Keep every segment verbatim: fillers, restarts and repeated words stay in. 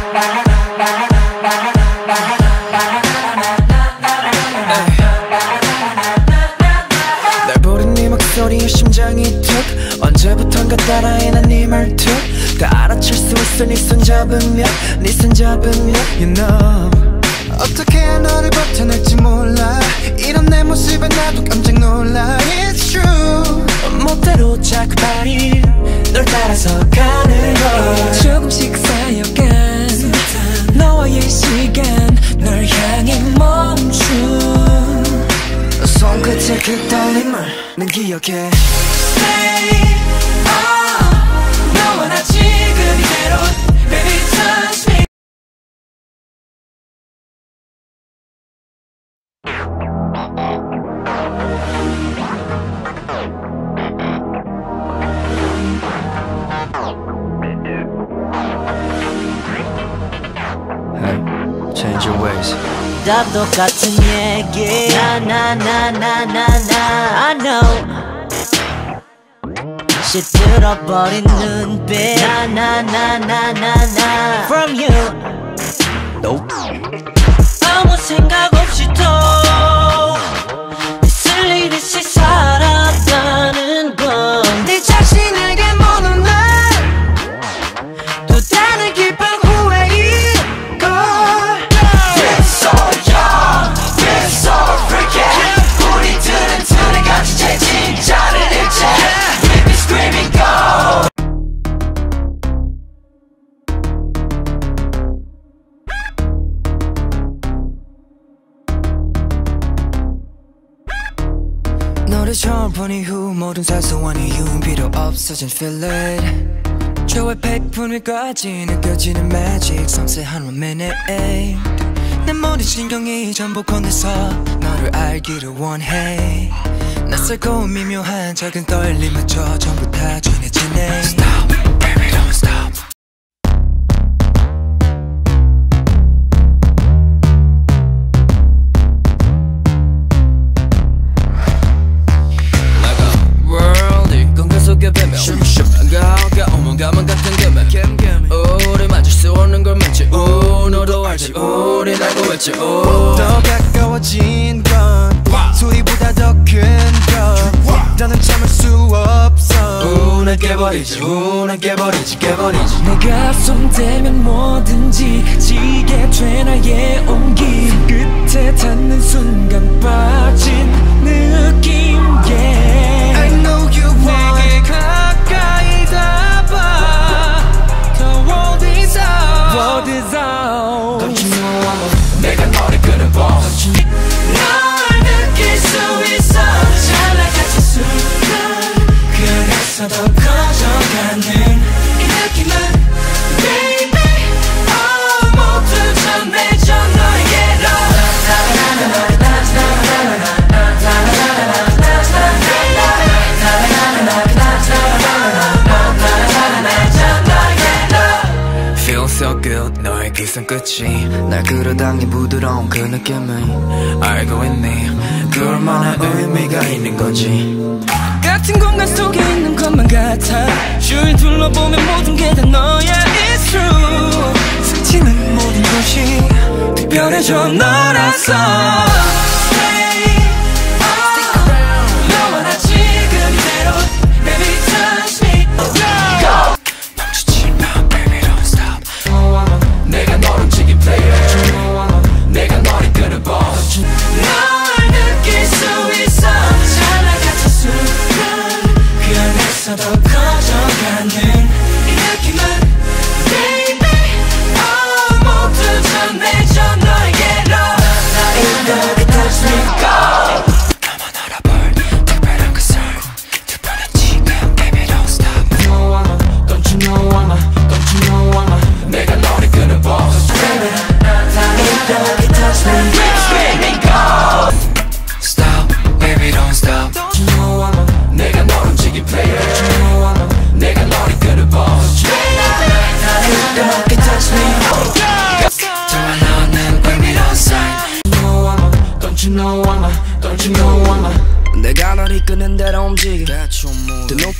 날 부른 네 목소리에 심장이 툭 언제부턴가 따라해 난 네 말투 다 알아챌 수 있어 네 손 잡으면 네 손 잡으면 You know 어떻게 해야 너를 버텨낼지 몰라 이런 내 모습에 나도 깜짝 놀라 It's true 멋대로 자꾸 발이 널 따라서 가는 걸 조금씩 쌓여간 너와의 시간 널 향해 멈춘 손끝의 그 떨림을 난 기억해 Stay on 너와 나 지금 이대로 Baby touch me Hey, change your ways 다 똑같은 얘기 나나나나나나 I know 시들어버린 눈빛 나나나나나나 From you Nope 아무 생각 없이도 쓸리듯이 살았다는 건 네 자신에게 모는 날 또 다른 기쁜 후회인 걸 We're so young, we're so freaky 우리들은 둘이 같이 제 진짜를 잃지 We be screaming go 너를 처음 본 이후 모든 사소한 이유는 필요 없어진 feel it 저의 백분위까지 느껴지는 magic 섬세한 one minute 내 모든 신경이 전부 건네서 너를 알기를 원해 낯설고 미묘한 작은 떨림마저 전부 다 전해지네 Stop, baby don't stop 가만 같은 금액 우리 맞을 수 없는 걸 맺지 우 너도 알지 우린 알고 있지 우 더 가까워진 건 소리보다 더 큰 것 더는 참을 수 없어 우 날 깨버리지 우 날 깨버리지 깨버리지 내 가슴 대면 뭐든지 지게 돼 나의 온기 끝에 닿는 순간 빠진 느낌 yeah. I know you want 내게 가까이 닿아 The world is out World is out Don't you know I'm a 내가 너를 끄는 boss 널 느낄 수 있어 찰나같은 순간 그래서 더 커져가는 이 느낌은 Baby oh 모두 전해져 너에게로 Feel so good 너의 그 손끝이 날 끌어당긴 부드러운 그 느낌을 알고 있니 그 얼마나 의미가 있는 건지 같은 공간 속에 있는 것만 같아 주위 둘러보면 모든 게 다 너야 It's true 스치는 모든 곳이 특별해져 너라서 더 커져가는 이 느낌은 Baby oh 모두 전해져 너에게로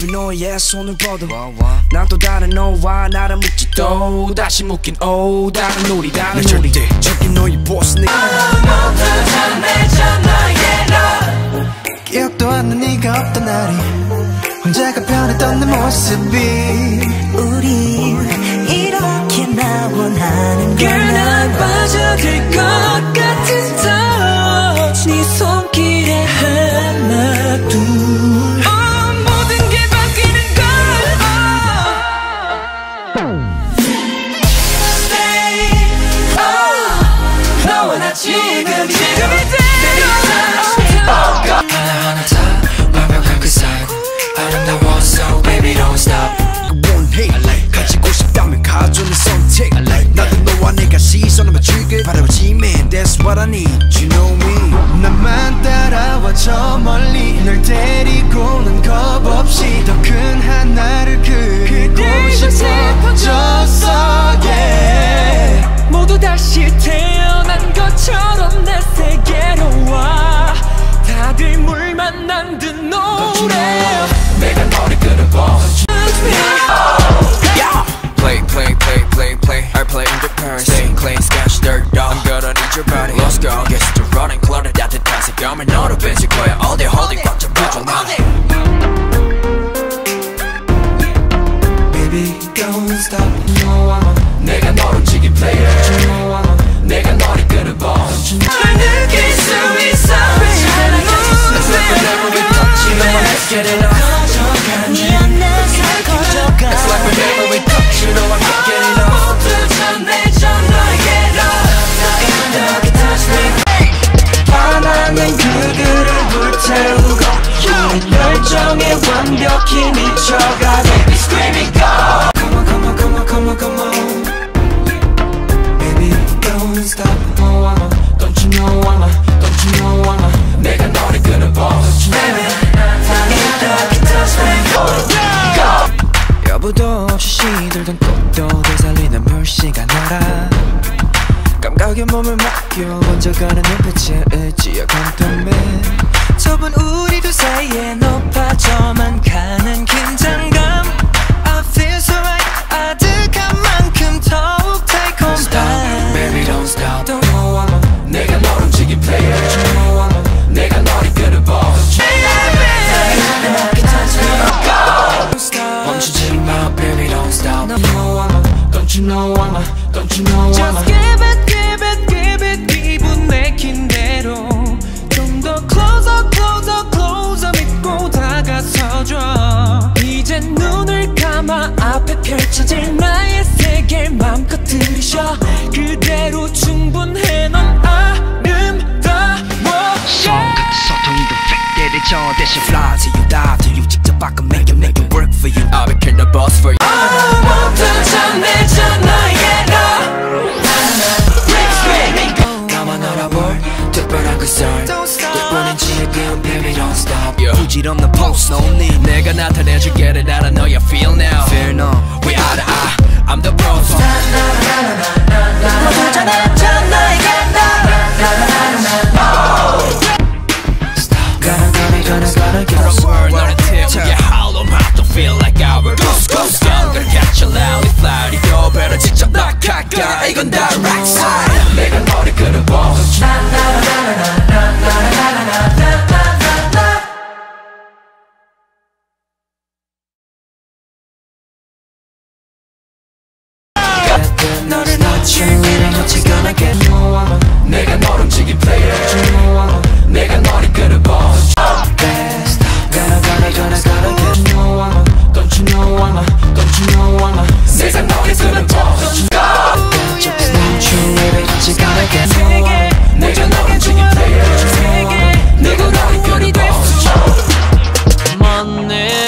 어차피 너의 손을 뻗어 난 또 다른 너와 나를 묶지 또 다시 묶인 오 다른 놀이 다른 놀이 저기 너의 보스 네 기억도 안 나 네가 없던 날이 혼자가 변했던 내 모습이 우리 이렇게 나 원하는 건 빠져들 것 같은 touch 네 손길에 하나 둘 oh, 모든 게 바뀌는 걸 oh. Stay oh, 너와 나 지금 지금이 하나하나 다 완벽한 그 사이 아름다웠어 baby don't stop 원해 가지고 싶다면 가져 내 선택 나도 너와 내가 시선을 맞추길 바라보지 man that's what I need you know me 나만 따라와 저 멀리 널 데리고는 겁없이 더 큰 하나를 그리고 싶어졌어 yeah 모두 다시 태어난 것처럼 내 세계로 와 다들 물 만난 듯 노래 내가 너를 끌어봐 Play, play, play, play, play I play in the Paris Stay clean, sketch, dirt, dog I'm gonna need your body Let's go, get to running clutter 따뜻한 색감을 너로 뺏을 거야 All day, holding 꽉 잡아줘 나 Baby don't stop no I'm 내가 너를 움직인 player no I'm 내가 너를 끌어봐 널 느낄 수 있어 Let's let the never be touching Let's get it on 네 안에서 커져가 It's like whenever we touch, you know I can't get it off 모두 전해져 너에게로 너에게 touch me 반항은 그들을 불태우고 우리 열정에 완벽히 미쳐가 Baby screaming go Come on come on come on come on come on Baby don't stop oh I'm a Don't you know I'm a Don't you know I'm a 내가 너를 끌어봐 Baby 이렇게 touch me go 여부도 없이 시들던 꽃도 되살리는 물씨가 너라 감각에 몸을 맡겨 번져가는 눈빛에 의지와 감동에 좁은 우리 두 사이에 높아져만 가는 긴장감 I feel so right 아득한 만큼 더욱 달콤한 Stop, baby don't stop Don't know I'm a 내가 너를 움직인 player Don't know I'm a 내가 너를 끌어봐 멈추지 마, baby don't stop Don't know I'm a Don't you know I'm a Don't you know I'm Just a give it, give it, give it 기분 내킨 대로 좀 더 closer, closer, closer 믿고 다가서줘 이젠 눈을 감아 앞에 펼쳐질 나의 세계를 맘껏 들이쉬어 그대로 충분해 넌 아름다워 소통이도 팩대를 저 대신 fly to you die to you 직접 바꿔 make it make it work for you I'll become the boss for you 모두 전해져 너에게로 나만 알아볼 특별한 그 썰 덕분인 지금 baby don't stop yeah. 부질없는 post no need 내가 나타내줄게 알아 know you feel now Fear no We are the I I'm the bro 모두 전해져 너에게로 Gotta gotta gotta gotta get From us word 너는 tip Yeah hollow mouth don't feel like ours Ghost ghost down gonna catch you loudly fly 이거 better 직접 낙하가 이건 direct side 내가 너를 끌어봐 너를 놓치면 어찌 gonna get 내가 너를 움직인 player 내가 너를 끌어봐 Gotta gotta gotta gotta get Don't you know I'm a Don't you know I'm a 내가 너를 끌어봐 내가 너를 움직인 player 내가 너를 끌어봐 Money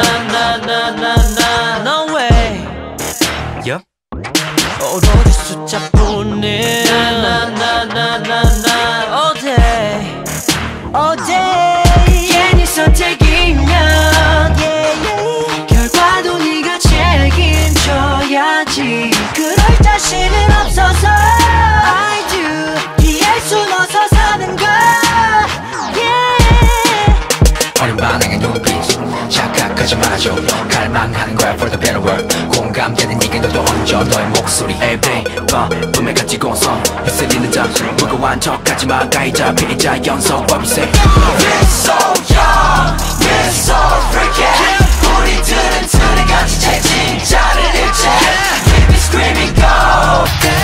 나나나나나 No way Yup 오로지 숫자뿐인 나나나나나 All day All day 괜히 선택이면 yeah, yeah. 결과도 네가 책임져야지 그럴 자신은 없어서 I do 이해할 순 없어 사는 거 yeah. 어린 반응의 눈빛 착각 하지 마줘 갈망하는 거야 for the better world 공감되는 네가 너도 얹어 너의 목소리 Everyday 밤 꿈에 가지고선 휩쓸리는 자 무거운 척하지마 가이자 피자 연속 What we say We're so young We're so freaky 우리들은 틀에같이 제 진짜를 잃지 We be screaming go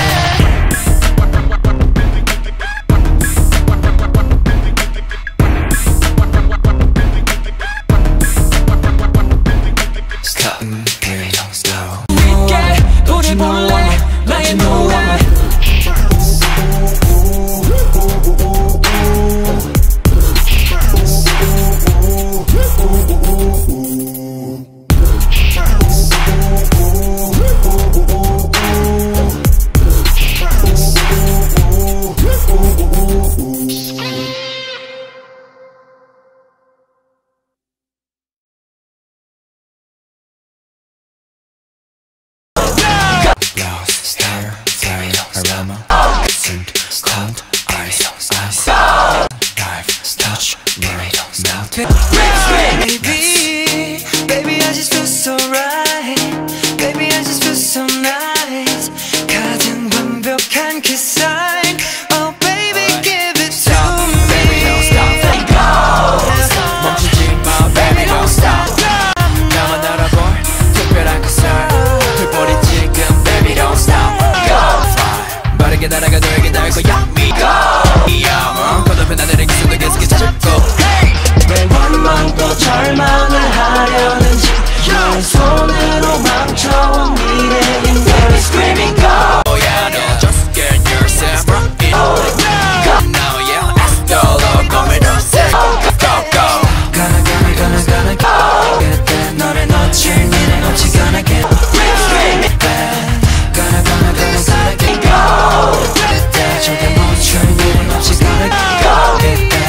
Baby, baby I just feel so right Baby I just feel so nice 가장 완벽한 그 sign Oh baby give it to me Baby don't stop, let go 멈추지 마 baby don't stop 나만 알아볼 특별한 그 살 불보리 지금 baby don't stop Go fly 빠르게 날아가 너에게 닿을 거야 Me go 이야마 건너편 하늘의 기술도 계속해 찾았고 왜 원망 또 절망을 하려는지 널 손으로 망쳐온 미래인 Baby screaming go Oh yeah no just get yourself right Go now yeah after all come and say Go go go Gonna gonna gonna gonna go 그때 너를 놓칠 일은 없지 Gonna get Baby screaming back Gonna gonna gonna gonna get go 그때 절대 멈출 일은 없지 Gonna go get back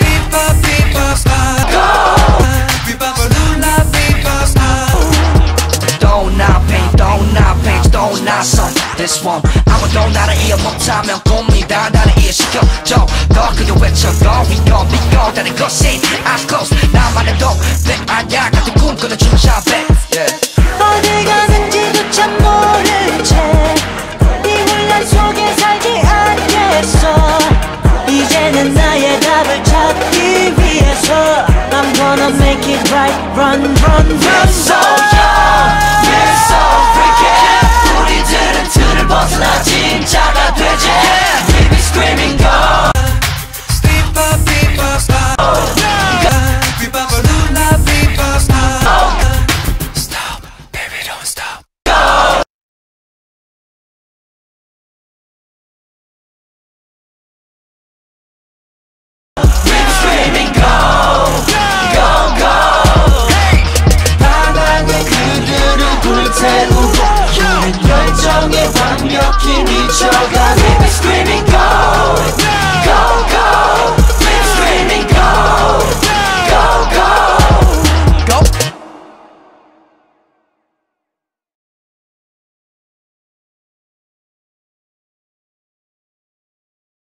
This one 아무도 나를 이해 못하면 꿈이다 나를 이해시켜줘 더 크게 외쳐 Go we go we go 다른 것이 I'm close 나만의 동네 아냐 같은 꿈 꾸려주는 샤베 어디 가는지조차 모른 채이 혼란 속에 살지 않겠어 이제는 나의 답을 찾기 위해서 I'm gonna make it right Run run run We're so young We're so freaky 우리들은 틀을 벗어나지